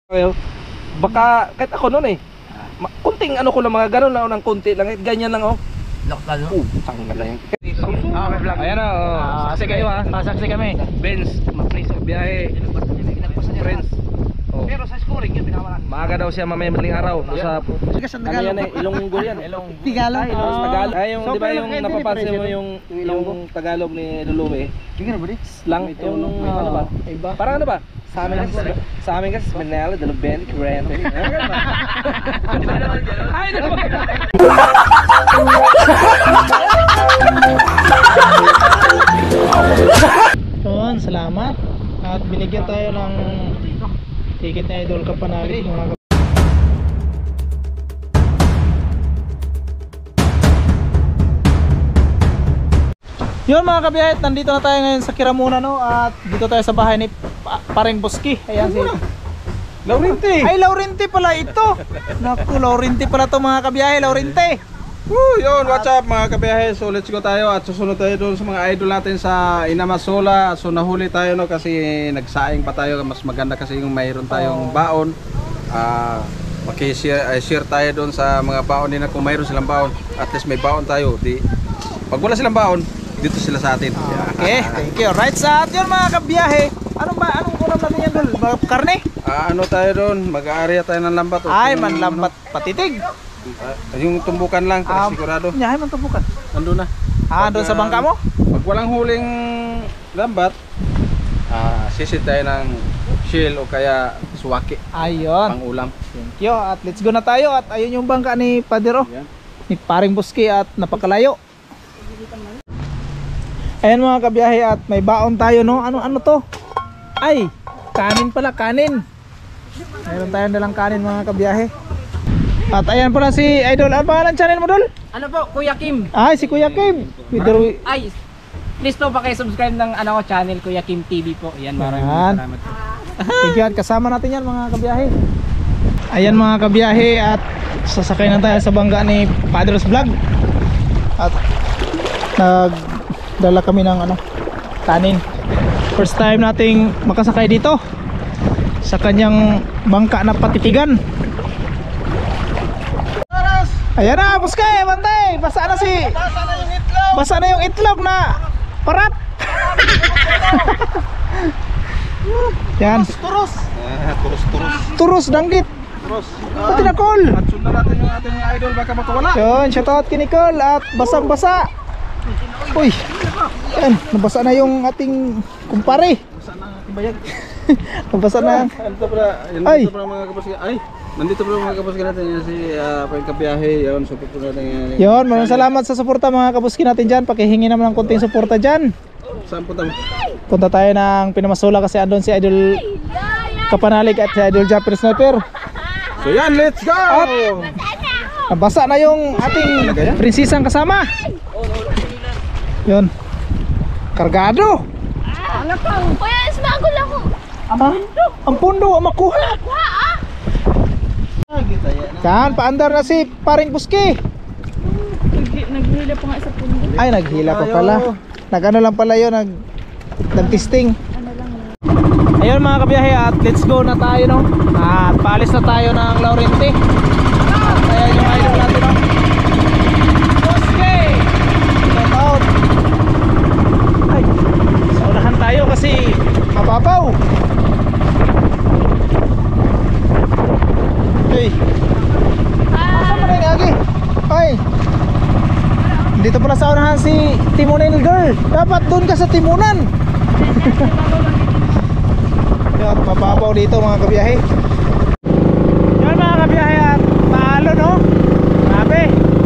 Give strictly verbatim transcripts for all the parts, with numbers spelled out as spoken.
Kayo, baka kahit ako noon eh. Ma- kunting ano ko lang mga gano'n lang ng kunti lang, ganyan lang oh. Lokal no? Oh, tanggal lang. Ah, may vlog. Ayan na, oh. Ah, Saksi kayo ha. Sasaksi kami. Benz, mapriso biyahe. Friends. Oh. Pero sa scoring yun binawalan. Maaga daw siya mamaya madaling araw sa ano yan eh, Ilonggo yan. Tagalog. Ay, Ilonggo, Tagalog. Ay, yung So, di ba pero yung hindi napapansin mo differentiate yung yung Ilonggo? yung Tagalog ni Lulume. Tingnan mo di? Lang yung ano ba? Iba. Parang ano ba? Sa amin kasi sa amin kasi Manila, de Ben, Currente. Ay, ano ba? Yun, salamat. At binigyan tayo ng ticket na Idol Kapanalig mga kap- Yun mga kabiyahit, nandito na tayo ngayon sa Kiramuna no. At dito tayo sa bahay ni pa Paring Boski. Ayan si Laurenti. Ay, Laurenti pala ito. Naku, Laurenti pala to mga kabiyahe, Laurenti. Woo, yun, what's up mga kabiyahe? So let's go tayo at susunod tayo doon sa mga idol natin sa Inamasola. So nahuli tayo no kasi nagsaing pa tayo, mas maganda kasi yung mayroon tayong baon. Ah, uh, maki-share uh, share tayo doon sa mga baon nila kung mayroon silang baon. At least may baon tayo. Di pag wala silang baon, dito sila sa atin. Okay, thank you. Right sa atin mga kabiyahe. Anong ba? Anong ulam natin yan doon? Karne? Ah, ano tayo doon? Mag-aarya tayo ng lambat. O, Ay, kung- manlambat patitig. Ah, yung tumbukan lang, para Ah, sigurado. Nyahay man tumbukan. Nandun na. Ah, doon sa bangka mo? Pag walang huling lambat, ah, sisit tayo ng shell o kaya suwaki Ayun. pang ulam. Thank you. At let's go na tayo. At ayun yung bangka ni Padero. Yan. Ni Paring Boski at napakalayo. Ayan mga kabiyahe at may baon tayo no. Ano ano to? Ay, kanin pala, kanin. Mayroon tayong dalang kanin mga kabiyahe. At ayan pala si Idol. Ano pangalan channel mo, Dol? Ano po, Kuya Kim? Ay, si Kuya Kim. With Ay, please po paki-subscribe ng ano ko channel, Kuya Kim T V po. Yan, maraming Yan. salamat po. Thank you at kasama natin yan mga kabiyahe. Ayan mga kabiyahe at sasakay na tayo sa bangga ni Padres Vlog. At nagdala kami ng ano, kanin. First time nating makasakay dito sa kanyang bangka na patitigan. Ayan na, Buskay, bantay. Basa na si Basa na yung itlog na parat. Yan. Turus! Ah, turus, turus. Turus danggit. Turus. Pati na call. At sundan natin yung ating idol, baka makawala. Yun, shoutout kay Nicole at basang basa. Uy. Yan, nabasa na yung ating kumpare. Sana bayag. Nabasa na. Nandito pala, Ay. nandito pala mga kapasika. Ay, nandito pala mga kapasika natin yan si uh, Pagkabiyahe. Yun, support po natin yan. Yun, maraming salamat sa suporta mga kabuski natin dyan. Pakihingi naman ng konting suporta dyan. Saan po tayo? Punta tayo ng Pinamasola kasi andun si Idol Kapanalig at si Idol Jumper Sniper. So yan, let's go! Nabasa na yung ating prinsesang kasama. Yun. Kargado. Ano pa? Kuya, smagol ako. Ha? Ang pundo, ang makuha. Kuha ah. Yan, paandar na si Paring Buski. Naghihila pa nga sa pundo. Ay, naghila pa pala. Nag-ano lang pala yun, nag nag-testing. Ayun mga kabiyahe at let's go na tayo no. At paalis na tayo ng Laurenti. At ayan yung idol natin no. Buski! Shout out! Ay, sa unahan tayo kasi mababaw. Hey. Saan mo na yung agi? Ay! Dito pala sa unahan si Timonel girl. Dapat doon ka sa timunan. Yan, mababaw dito mga kabiyahe. Yan mga kabiyahe at paalo no. Grabe.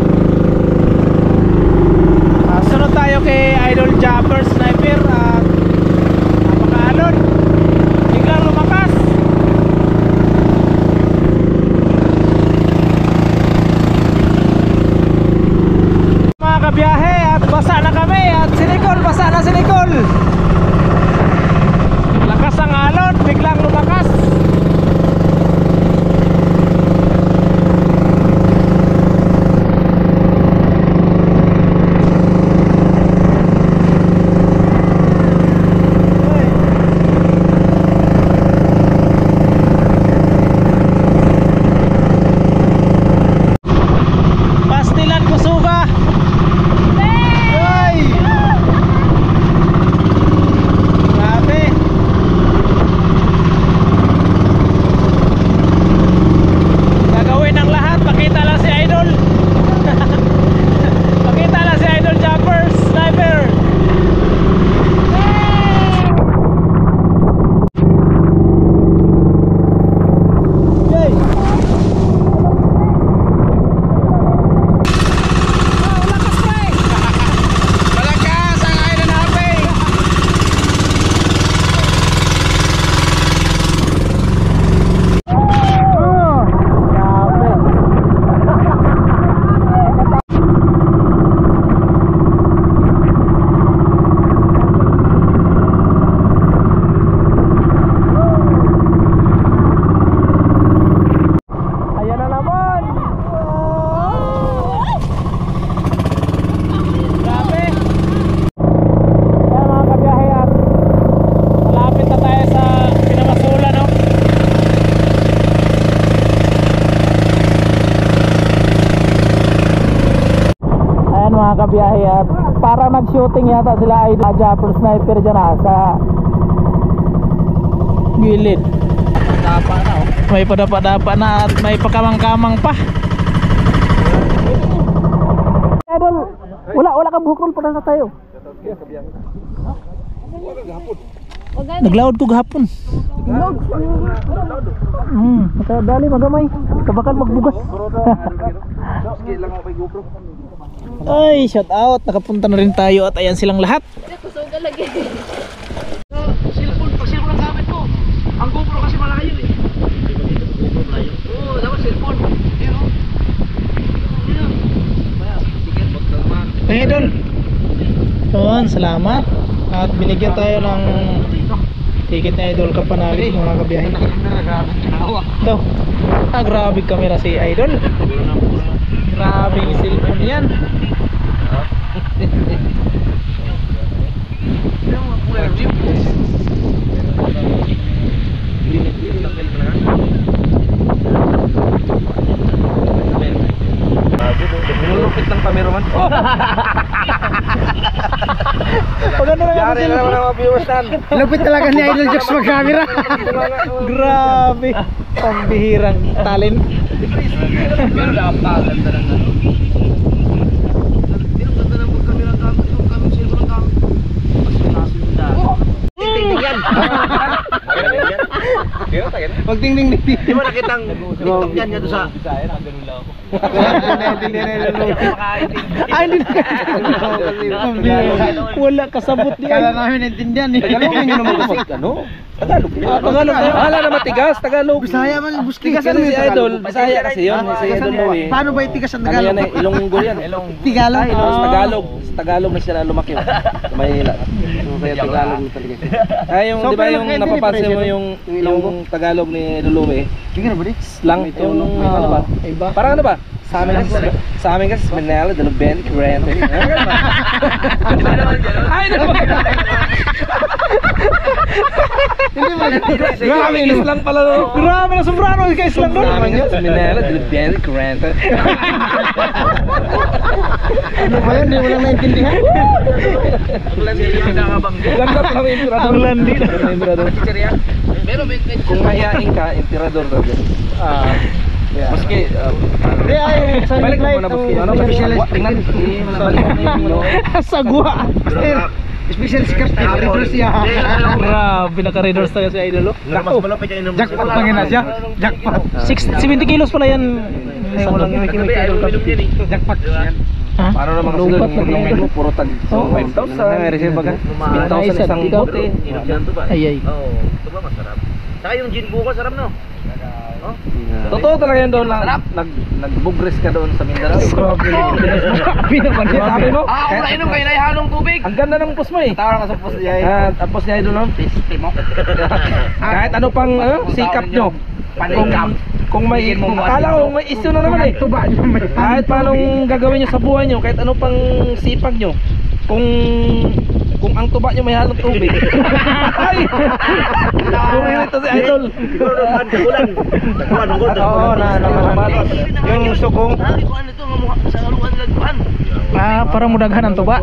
Ah, sunod tayo kay Idol Jumper Sniper at napakaalon. Biglang lumakas. Mga kabiyahe at basa na kami at si Nicole, basa na si Nicole. Lakas ang alon, biglang lumakas. mga kabiyahe at para nag-shooting yata sila Idol Japper Sniper dyan ah, sa gilid. Dapa na oh. May padapa-dapa na at may pakamang-kamang pa. Idol, wala wala ka buhok pa na tayo. Naglaod ko gahapon. Hmm, makadali magamay. Kabakal magbugas. Ay, shout out. Nakapunta na rin tayo at ayan silang lahat. Kusog ka lagi. Cellphone, pag cellphone ang gamit ko. Ang GoPro kasi malayo eh. Oo, dapat cellphone. Pero Hey, Idol. Yun, salamat. At binigyan tayo ng ticket na Idol Kapanalig mga kabiyahe. Ito. Ah, grabe kamera si Idol. Grabe yung cellphone yan. Nilulupit ng cameraman. Pag ano na Yari na naman ang mga viewers nan. lupit talaga ni Idol Jokes mag-camera. Grabe. Pambihirang talent. pero dapat ganda ng ano. Pero ganda ng pagkamera ng gamit, yung gamit cellphone ng gamit. Mas pinaso yung daan. Tingnan yan. Pag ding ding ding. Di ba nakitang TikTok yan yan doon sa Ay, hindi na. Wala kasabot di. Kala namin naintindihan eh. Tagalog ninyo naman kasi ano? Tagalog. Ah, Tagalog. Hala na matigas, Tagalog. Bisaya man, buski. Tigas kasi si Idol, Bisaya kasi yun, si Idol Louie. Paano ba itigas ang Ano Tagalog? yan eh, Ilonggo yan. Tagalog. Ay, Ilonggo, Tagalog. Sa Tagalog na sila lumaki. Sa Maynila. So, kaya Tagalog na talaga. Ay, yung, di ba yung napapansin mo yung yung Tagalog ni Idol Louie? Tingnan mo di. Slang, yung ano ba? Iba. Parang ano ba? Sa amin kasi, sa amin kasi, Manila, Dalo Ben, Currente. Ay, naman! Hindi mo grabe islang pala no. Grabe na sobrano guys lang doon. Sa amin kasi, Manila, Dalo Ben, Currente. Ano ba yun? Hindi mo lang naintindihan. ang landi yung nakabangga. Ganda pa ng emperador. Ang landi. Emperador. Chicheria. Pero may Kung mahihain ka, emperador talaga. Ah. Maski, uh, Di ay sa balik mo muna maski. Ano, specialist. Tingnan. Sagwa. Special scarf readers siya. Grabe, naka-readers tayo si Idol. mas malapit yung inom. Jackpot pa na siya. Jackpot. seventy kilos pala yan. Jackpot. Ha? Paano naman kasi doon yung inumin mo, puro tag five thousand. May receive ba ka? ten thousand isang bote. Inom dyan to ba? Ay ay. Oo. Ito ba masarap? Saka yung gin buko sarap no? Oh? Totoo talaga yan doon lang. Nag nagbugres ka doon sa Mindanao. Grabe naman yan. Sabi mo? Ah, ako na inom kayo na ihalong tubig. Ang ganda ng pus mo eh. Tawag ka sa post niya. At ang pus niya doon no? Timo. Kahit ano pang ano, sikap nyo. Kung, kung may, kung akala ko may issue na naman eh. Kahit paano gagawin nyo sa buhay nyo, kahit ano pang sipag nyo. Kung kung ang tuba nyo may halong tubig. Ay! Kung ito si Idol. Oo, na nakakabatot. Yung sukong. Ay, kung ano ito, sa haluan nila kuhan. Ah, para mudaghan ang tuba.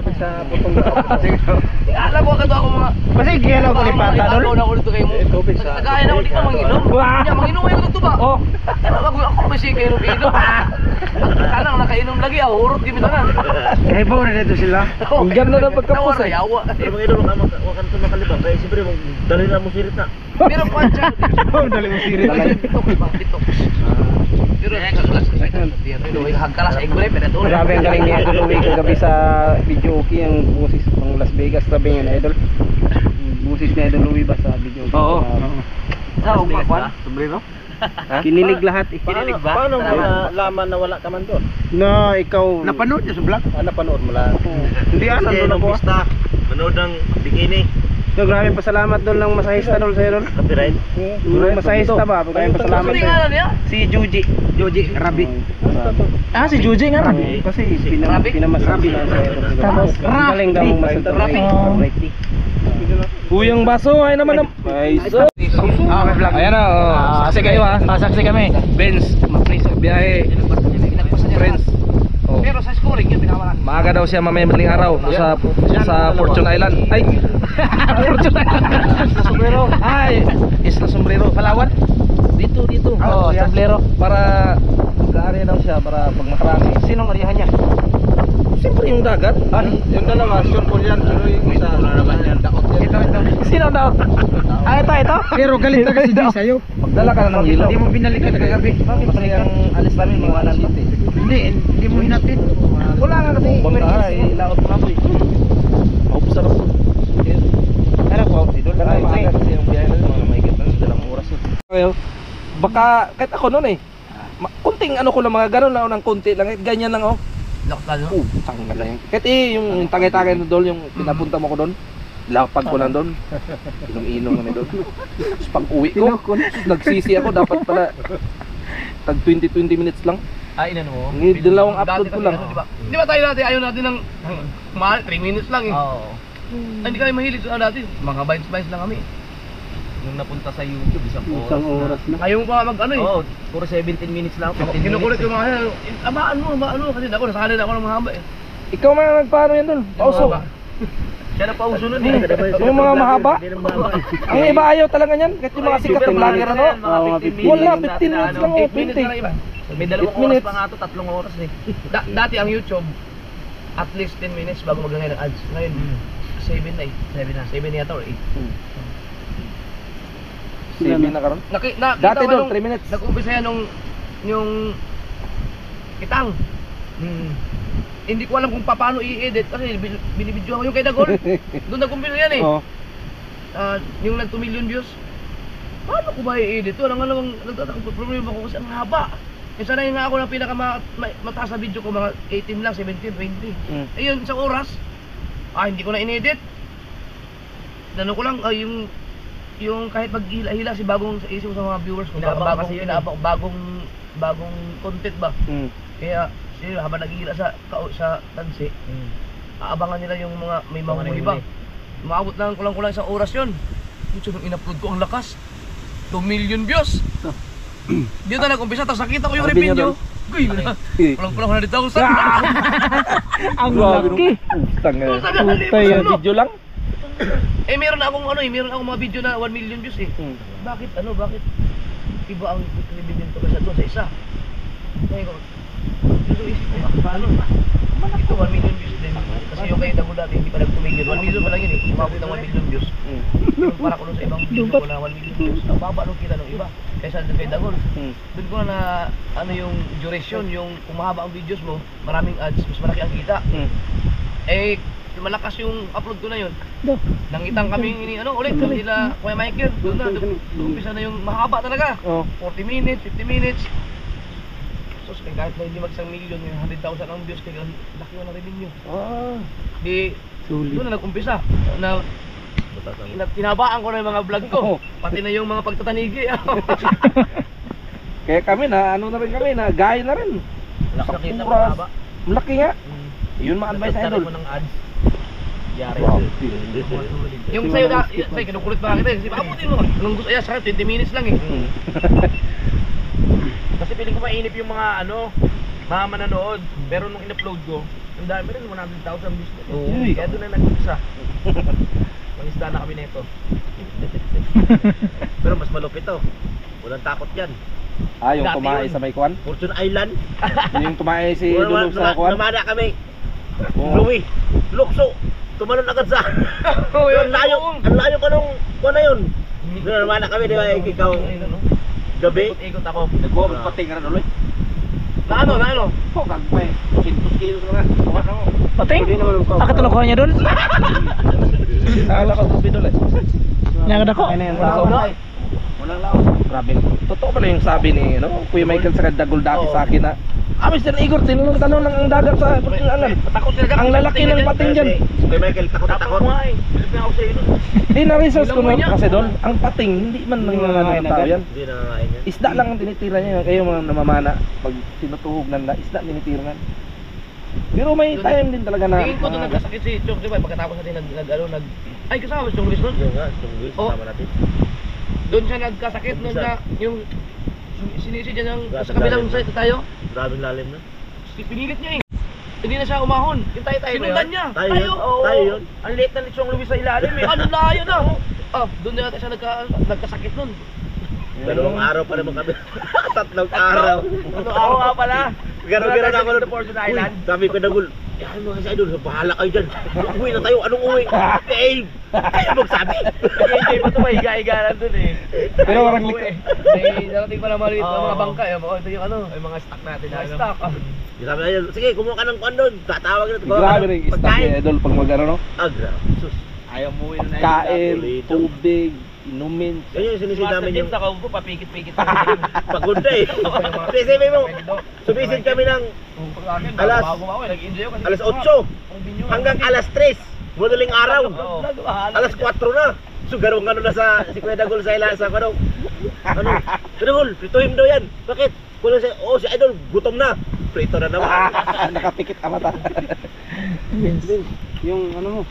Alam ko kato ako mga Kasi kaya ko lipata Ako doon. na ulit kayo mo. Nagkain ako dito manginom. Kaya manginom kayo ng tuba. Oh, Ako ako kasi kayo inom. Kanang nakainom lagi ako, urot di bitanan. Kaya ba na dito sila? ang ganda ng pagkapus eh. Yawa. Pero manginom ka wakan sa makalibang kaya siyempre mong dalhin na mo sirit na. Pero pancha. Dali mo sirit. Bitok ba? Bitok. Pero kaglas ka sa pero hagkala sa igure pero to. Grabe ang galing ni Idol Louie kagabi sa video okay ang busis ng Las Vegas. Sabi nga Idol. Busis ni Idol Louie ba sa video okay? Oo. Sa umakwan. Sombrero? Kinilig lahat eh. Kinilig ba? Paano mo nalaman na wala ka man doon? Na ikaw Napanood niya sa vlog? ah, napanood mo lang. Hindi ah, Hindi nandun nung ako. ah. pista, manood ng bikini, So, grabe pasalamat doon ng masahista doon sa Idol. copyright. Yung masahista ba? Maraming pasalamat Ano sa'yo. nga niya? Si Juji. Juji Rabi. Ah, si Juji nga Rabi. Kasi pinam Rabi? pinamasabi lang sa Idol. Tapos, Ang galing daw mong masabi. Rabi. Buyang baso, ay naman ang... Ay, so. Ah, may vlog. Ayan na, oh. Saksi kayo ha. Ah, saksi kami. Benz, Matris, biyahe. Friends. Oh. Pero sa scoring yun, pinakamalaki. Maaga daw siya mamaya madaling araw doon sa sa Fortune Island. Ay. Fortune Island. Sombrero. Ay, Isla Sombrero, Palawan. Dito dito. Oh, yeah. Sombrero. Para mag-aari daw siya para pag makarami. Sinong arihan niya? Siyempre yung dagat. Ano? Yung dalawa, sure po yan. Pero yung isa, naman yan. Dakot yan. Ito, ito. Sino daw? Ah, ito, ito. Pero galit na kasi G sa'yo. Magdala ka na ng hilo. Hindi mo binalikan kagabi. Bakit kasi ang alis namin mga alam ko. Hindi, hindi mo hinatid. Wala nga kasi. Bangka ay laot na po eh. Maubos na po. Pero po, idol na maaga kasi yung biyahe natin mga mahigit na dalang oras yun. Okay, baka kahit ako noon eh. ma- Kunting ano ko lang mga ganun lang ako ng kunti lang. eh, Ganyan lang oh. Laktan, no? Oh, tanggal na yun. Kahit eh, yung tagay-tagay na doon, yung pinapunta mo ko doon. Lapag ko lang doon. Inom-inom kami doon. Tapos pag uwi ko, nagsisi ako, dapat pala tag twenty twenty minutes lang. Ay, inano mo? Ngayon, dalawang upload ko lang. Di ba? Di ba tayo dati, ayaw natin ng mahal, three minutes lang eh. Oo. Ay, hindi kami mahilig sa dati. Mga bites-bites lang kami. Nung napunta sa YouTube, isang oras. Isang oras na. Ayaw mo pa mag ano eh. Oo, puro seventeen minutes lang. fifteen Kinukulit minutes. yung mga yan. Amaan mo, amaan mo. Kasi ako, nasanay na ako ng mahaba eh. Ikaw man ang nagpaano yan doon. Pauso. Mahaba. Siya na pauso nun eh. Yung mga mahaba. Hindi na mahaba. Ang iba ayaw talaga niyan. Kahit yung mga sikat na vlogger ano. Mga fifteen Wala, minutes fifteen na, minutes ano, lang oh, eight minutes twenty. na lang iba. May dalawang eight oras minutes. pa nga to, tatlong oras eh. Da- dati ang YouTube, at least ten minutes bago maglagay ng ads. Ngayon, seven na eh. seven na. seven na yata or eight. Sabi na karon. Naki, na, Dati kita ko doon, nung- three minutes. Nag-umpisa yan nung yung kitang. Hmm. Hindi ko alam kung paano i-edit kasi bin- binibidyo ako yung kay Dagol. Doon nag-umpisa yan eh. Oh. Ah, yung nag two million views. Paano ko ba i-edit? Wala nga namang nagtatakang problema ko kasi ang haba. Eh sanay nga ako ng pinaka ma- ma- mataas na video ko mga eighteen lang, seventeen, twenty. Mm. Ayun, isang oras. Ah, hindi ko na in-edit. Ano ko lang, ah, yung yung kahit maghila-hila si bagong sa isip ko sa mga viewers ko, Inaabangan bagong, kasi yun eh. inaabang, bagong bagong content ba. Mm. Kaya sila habang naghihila sa kao sa tansi, Hmm. aabangan nila yung mga may mga Mga iba. nahuli. Maabot lang kulang-kulang isang oras yun. YouTube yung in-upload ko, ang lakas. two million views. Dito na nag-umpisa, tapos nakita ko yung Sabi niya revenue. doon. Guy, kulang-kulang one hundred thousand. Ang laki. Tanga. Puta yan. Video lang. Eh meron na akong ano eh, meron akong mga video na one million views eh. Mm. Bakit ano, bakit iba ang revenue ko sa doon sa isa? Kaya ko, ito isip ko, paano? Ito one million views din. Kasi yung kayo Dagol dati, hindi pa nag two million. one million pa lang yun eh, umabot ng one million views. Mm. Yung para ko doon sa ibang video ko na one million views. Ang baba nung kita ng iba. Kaysa doon kay Dagol. Mm. Doon ko na ano yung duration, yung kung mahaba ang videos mo, maraming ads, mas malaki ang kita. Mm. Eh, malakas yung upload ko na yun. Nangitang kami ini ano ulit nila Kuya Michael. Doon na, doon umpisa na yung mahaba talaga. Oh. forty minutes, fifty minutes. So, so kahit na hindi mag-isang million, yung one hundred thousand ang views, kaya laki na ng revenue. Ah. Di, doon na nag-umpisa. Na, na tinabaan ko na yung mga vlog ko. Oh. Pati na yung mga pagtatanigi. Kaya kami na ano na rin kami na gaya na rin. Laki Sa nakita mo oras. haba. Malaki nga. Hmm. Yun ma-advise Nagtarik idol. mo ng ads. Yari. Wow. Yung sa'yo na, sa'yo kinukulit pa kita. Kasi pabutin mo. Anong gusto, ayan, sa'yo twenty minutes lang eh. Mm. Kasi piling ko mainip yung mga ano, mga mananood. Pero nung in-upload ko, ang dami rin, one hundred thousand views. Oo. Kaya doon na nag-umpisa. Mangisda na kami nito. Pero mas malupit to. Walang takot yan. Ah, yung Dati tumae yun. sa may kwan? Fortune Island. Yung tumae si Wala- Dulog sa nama- kwan? Namana kami. Oo. Louie. Lukso. Tumalon agad sa. Oo, yun. Ang layo. Ang layo pa nung kuwan na yun. Doon namana kami, di ba? Ikaw. Gabi. Ikot ako. Nagbuwag pating ka na Dulog. Na ano, na ano? Oh, gagpay. Kintos kilos ka na. Kuwan ako. Pating? Akit ano ko niya doon? Akala ko tubi Dulog. Nagada ko? Ano yung tao? Walang laos. Grabe. Totoo pala yung sabi ni no? Kuya Michael sa Dagol dati Oo. sa akin na ah, Mister Igor, tinanong tanong ng ang dagat sa Fortune Island. Takot sila. Ang lalaki ng pating dyan. Kay Michael, takot na takot. nga eh. Bilip na ako sa iyo nun. Di na-research ko Ilang na niya? kasi doon, ang pating hindi man nangangain ng tao yan. Hindi na nakain yan. Isda lang ang tinitira niya, kayo mga namamana pag tinutuhog na isda tinitiran. Pero may Doon- time din talaga na Tingin ko doon mga- nagkasakit si Chong, di ba? Pagkatapos natin nag, nag, ano, nag, ay kasama si Chong Luis doon. Yung nga, itong Luis, Oh. kasama natin. Doon siya nagkasakit, noon na, yung, sinisi dyan ng, Grabe sa kabilang lalim. side tayo, Grabing lalim na. pinilit niya eh. Hindi na siya umahon. Yung tayo-tayo Sinundan niya. Tayo yun? Oo. Tayo yun? Ang liit na litsong Luis sa ilalim eh. Ano layo na. Ah, doon na yata siya nagka, nagkasakit nun. Dalawang araw pa naman kami. Tatlong araw. Tatlong araw nga pala. Garo-garo na ako Sa nun. Fortune Uy, Island. sabi ko na gul. Yan mga si Idol, bahala kayo dyan. Uwi na tayo, anong uwi? Eh, ayaw magsabi. Enjoy pa ito, mahiga-higa lang dun eh. Pero parang Ayaw lik- eh. May darating pa na maliit na Oo. mga bangka eh. Oh, ito yung ano. Yung mga stock natin. Mga stock. ah. Sabi na yun, sige, kumuha ka ng kwan doon. Tatawag na. Grabe rin yung stock ni Idol pag mag ano, no? Ah, grabe. Sus. Ayaw mo yun na Kain, Dito. tubig, inumin. Yan yung sinisid namin yung sa kaupo, papikit-pikit. pagunda eh. Isipin mo, sumisid kami ng Alas- alas otso hanggang alas tres. Madaling araw. Alas kwatro na. So garong ano na sa si Kuya Dagol sa ila sa ano. Ano? Kuya Dagol, prituhin daw yan. Bakit? Kuya si oh si Idol gutom na. Prito na naman. Nakapikit ang mata. Yung ano mo.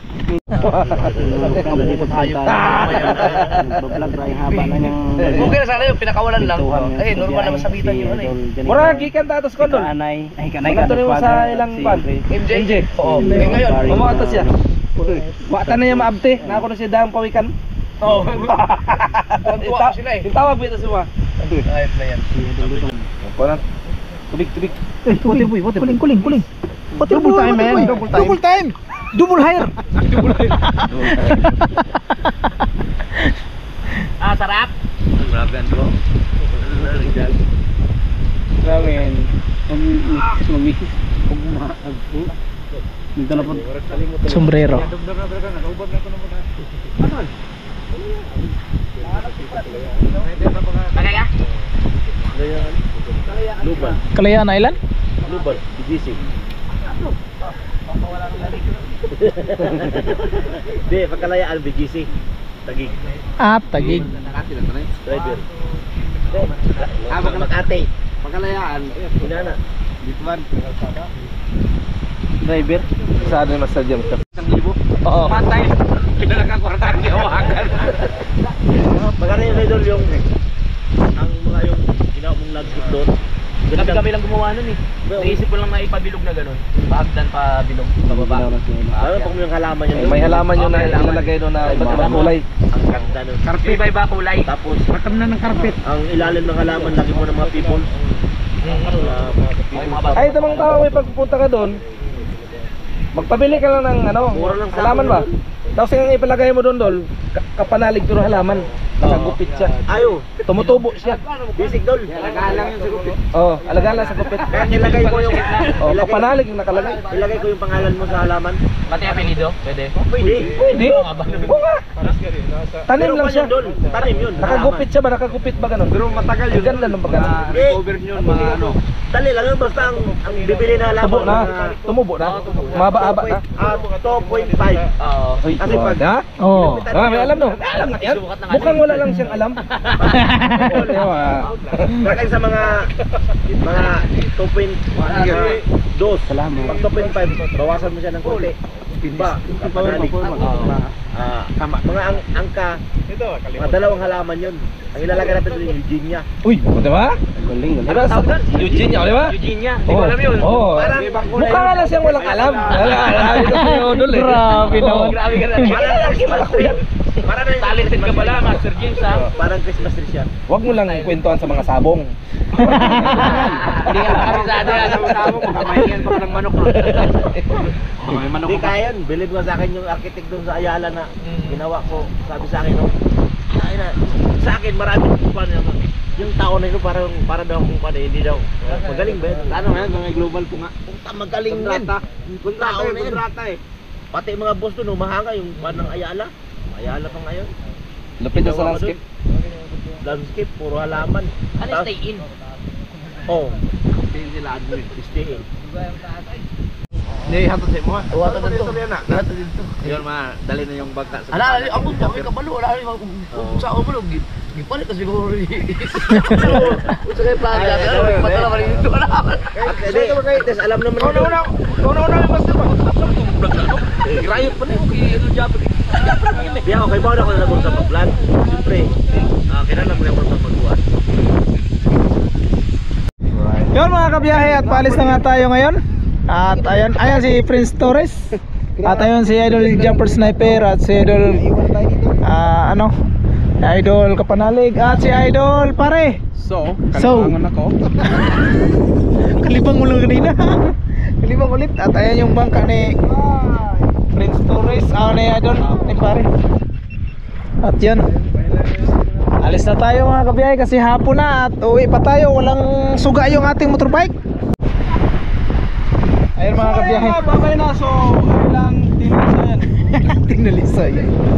Okay na sana yung pinakawalan lang. Eh, normal na masabitan yung ano eh. Mura gikan ta atos kon dol. Anay, ay kanay Kanay kanay mo sa ilang pan. M J? M J. Oo. Eh, ngayon. Mamo atos siya. Wa ta na niya maabte. Na ako na siya dang pawikan. Oo. Tuwa sila eh. Tawag bitaw suma. Ayos na yan. Kuan. Tubig tubig. Eh, water boy, water kuling, kuling, kuling. Water Double boy, time, water man. boy. Double time. Double time. Double hire. Ah, sarap. Grabe ang bro. Ramen. Mag-misis. Kung maagpo. Dito na po. Sombrero. Bagay ka? Luban. Kalayaan Island? Luban. Gising. Di, pagkalayaan B G C. Tagig. Ah, Tagig. Driver. Habang ka Makati. Pagkalayaan. Inana. Bitman. Driver. Saan na sa jam ka? Oo. Matay. Pinagkakwartaan niya hawakan. Magkano yung Idol yung ang mga yung ginawa mong lagbut doon? Kami kami lang gumawa nun eh. Naisip ko lang na ipabilog na gano'n. Bahagdan pa bilog. Pababa. Ano pag may halaman yun? May halaman yun na Okay, halaman. ilalagay doon na iba't ibang kulay. Ang ganda nun. Karpet. Iba-iba kulay. Tapos Rakam na ng carpet. ang ilalim ng halaman lagi mo ng mga people. Uh, mga people. Ay, tamang tao may pagpupunta ka doon. Magpabili ka lang ng ano, Mura lang sa halaman akin, ba? Tapos yung ipalagay mo doon dol, ka- kapanalig pero halaman. Nakagupit siya. Ayo, Tumutubo siya. basic dol. Alagalang yung sa gupit. Oo, alagala sa gupit. Kaya nilagay ko yung Oh, ilagay, kapanalig yung nakalagay. ilagay ko yung pangalan mo sa halaman. Pati apelido? Pwede. Pwede. Pwede. Oo nga. Tanim Pero lang pa siya. yun, Dol. Tanim yun. Nakagupit siya ba? Nakagupit ba ganun? Pero matagal yun. Ganda nung pagka. Recover yun, mga ano. Dali lang yun, basta ang, ang bibili na halaman. Tubo na. mga- Tumubo na. Maba-aba na. Ah, two point five. Oo. Ay, Kasi pag- ha? Oo. Ah, may alam no? May alam na yan. Mukhang wala lang siyang alam. Kaya sa mga mga two point two. Salamat. Pag two point five, bawasan mo siya ng konti. Ba, kapanalig. Ah, mga ang angka, mga dalawang halaman yun. Ang ilalagay natin doon yung Eugenia. Uy, di ba? Galing, galing. Diba? Eugenia, di ba? Eugenia. Hindi ko alam yun. Oo. Parang- Mukha nga lang siyang walang alam. Wala, alam ito si Odol eh. Grabe Oo. naman. Grabe ka na. Para lang ko yan. Para na Talented ka pala, Master James ha. Parang Christmas tree siya. Huwag mo lang kwentuhan sa mga sabong. Hindi ka kabisado yan. Sabong mo, kamahingan pa ng manok. Hindi kaya yan. Believe ko sa akin yung architect doon sa Ayala na ginawa ko. Sabi sa akin, no? Ay na, sa akin marami pa na yung tao na ito parang para daw kung paano hindi daw. Magaling ba yun? Ano yan? Mga global po nga. Punta magaling yan. Yung tao na yan. Pati mga boss doon, umahanga yung pan ng Ayala. Ayala pa ngayon. Lupit na sa landscape. Landscape, puro halaman. Ano Tapos- stay in? Oh. Stay sila admin. Stay in. Hindi, hantod sa mo ha. Tuwata na to. Tuwata dito. Yun ma, dali na yung bagka sa Ala, ala, ako kami kabalo, ala, ala, kung sa ako gi gipalit kasi siguro ni. Sa kay plan Ay, natin, ay, ay, patala pa rin dito na. Hindi, des alam naman Una, una, una, una, yung master ba? Grayot pa na yung ano Japan. Biya ko kay Bao ako na nabong sa pagplan. Siyempre, ah kailangan mo yung mga pagbuhat. Yun mga kabiyahe, at paalis na nga tayo ngayon. At ayan, ayan si Prince Torres. At ayun si Idol Jumper Sniper at si Idol ah, ano? Idol Kapanalig at si Idol Pare. So, So. kalimangan ako. Kalibang ulo kanina. Kalibang ulit. At ayan yung bangka ni Prince Torres. Ah, ni Idol, ni Pare. At yan. Alis na tayo mga kabiyahe kasi hapon na at uwi pa tayo. Walang suga yung ating motorbike. Ayun mga kabiyahe. Ayun, babay na. So, ay lang tinilisayan. Tinalisay.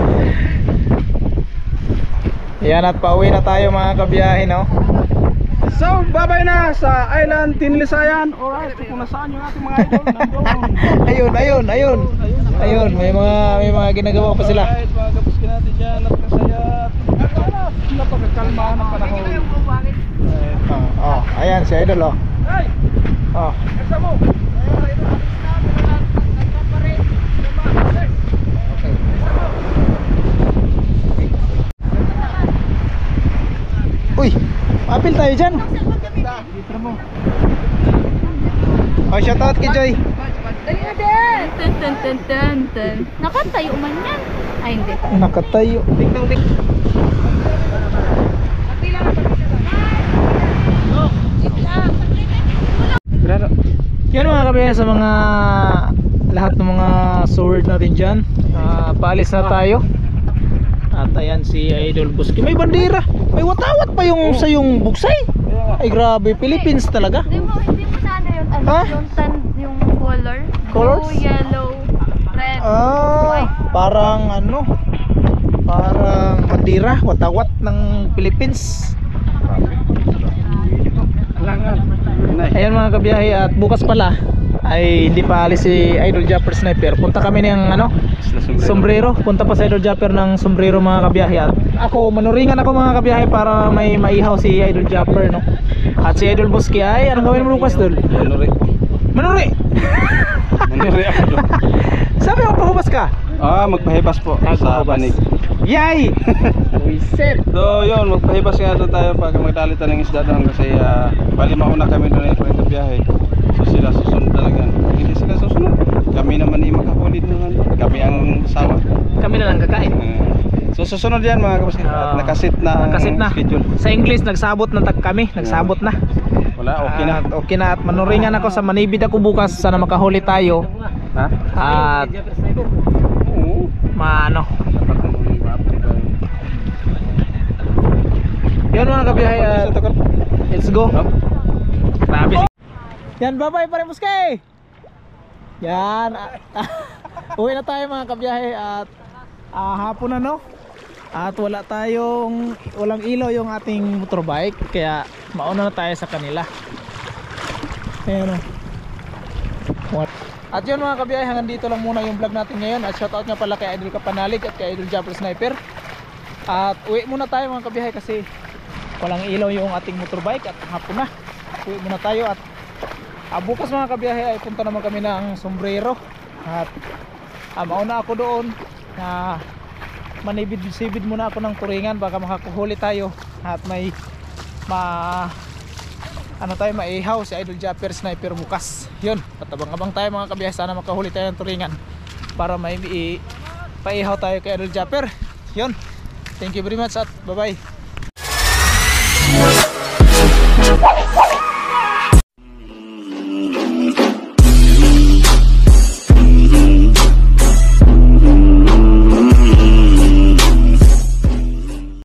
Yan at pauwi na tayo mga kabiyahe, no? So, babay na sa Island Tinilisayan. Alright, kung nasaan yung ating mga idol, nandun. Ayun, ayun, ayun. Ayun, may mga may mga ginagawa pa sila. Alright, mga kapuski natin dyan at kasaya. At napakakalma ng panahon. Oh, oh, ayan si Idol, oh. Hey! Oh. Esa mo! Uy, apil tayo dyan. Oh, shout out kay Joy. Dali na din! Ten, ten, ten, ten, ten. Nakatayo man yan. Ay, hindi. Nakatayo. Yan mga kabiyahe sa mga lahat ng mga sword natin dyan. Ah, paalis na tayo. At ayan si Idol Buski. May bandera. May watawat pa yung sa yung buksay. Ay grabe, Philippines talaga. Hindi mo, hindi mo na ano yun. Ano, Ha? yung, tan, yung color. Colors? Blue, yellow, red, Ah, white. parang ano? Parang bandera, watawat ng Philippines. Ayan mga kabiyahe at bukas pala ay hindi pa alis si Idol Jumper Sniper. Punta kami ng ano? Sombrero. Punta pa sa Idol Jumper ng sombrero mga kabiyahe. At ako manuringan ako mga kabiyahe para may maihaw si Idol Jumper, no? At si Idol Buski ay anong gawin mo bukas dul? Manuri. Manuri! Manuri ako doon. Sabi mo pahubas ka? Ah, magpahibas po sa panig. Yay! Wiset! So yun, magpahibas nga doon tayo pag magdalita ng isda doon kasi uh, bali mauna kami doon ay pwede biyahe. So sila susunod talaga. Hindi sila susunod. Kami naman ay makahuli naman. Kami ang sawa. Kami na lang kakain. Uh, so susunod yan mga kapatid. At Ah, nakasit na ang nakasit na. schedule. Sa English nagsabot na tag kami, nagsabot na. Wala, okay na. At okay na at manuringan ako sa manibid ako bukas sana makahuli tayo. Ha? At Oo. maano. Dapat naman ma-update tayo. Yun mga kabiyahe at let's go. Grabe. Yan, bye-bye pa rin Buskay. Yan. Uwi na tayo mga kabiyahe at ah, hapon na, no? At wala tayong walang ilaw yung ating motorbike kaya mauna na tayo sa kanila. Ayan, oh. At yun mga kabiyahe, hanggang dito lang muna yung vlog natin ngayon. At shoutout nga pala kay Idol Kapanalig at kay Idol Jumper Sniper. At uwi muna tayo mga kabiyahe kasi walang ilaw yung ating motorbike at hapon na. Uwi muna tayo at ah, bukas mga kabiyahe ay punta naman kami ng sombrero. At ah, mauna ako doon na manibid-sibid muna ako ng turingan baka makakuhuli tayo at may ma ano tayo maihaw si Idol Jumper Sniper bukas. Yun, patabang-abang tayo mga kabiyahe, sana makahuli tayo ng turingan para may i paihaw tayo kay Idol Jumper. Yun, thank you very much at bye bye.